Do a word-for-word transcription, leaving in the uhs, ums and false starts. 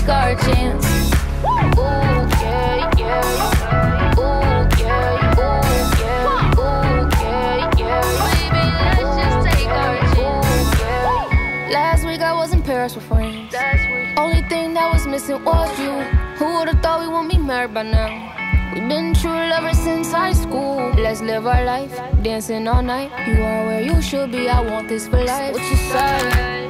take our chance. Ooh, yeah, yeah. Ooh, yeah, ooh, yeah. Ooh, yeah, yeah. Baby, let's just take our chance. Ooh, yeah. Last week I was in Paris with friends. Only thing that was missing was you. Who would've thought we wouldn't be married by now? We've been true lovers since high school. Let's live our life, dancing all night. You are where you should be, I want this for life. What you say?